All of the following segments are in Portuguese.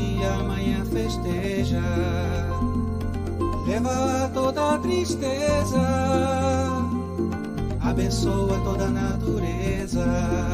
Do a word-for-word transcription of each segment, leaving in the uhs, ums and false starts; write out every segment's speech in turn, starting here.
dia amanhã festeja, leva toda a tristeza, abençoa toda a natureza.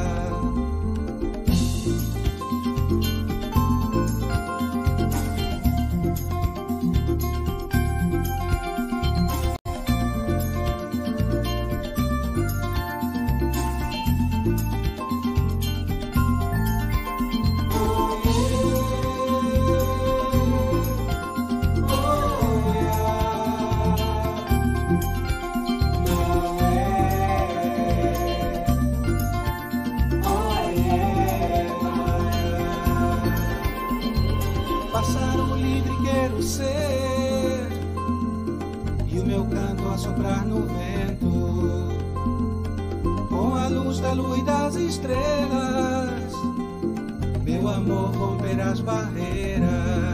Pássaro livre quero ser, e o meu canto a soprar no vento, com a luz da lua e das estrelas, meu amor romper as barreiras.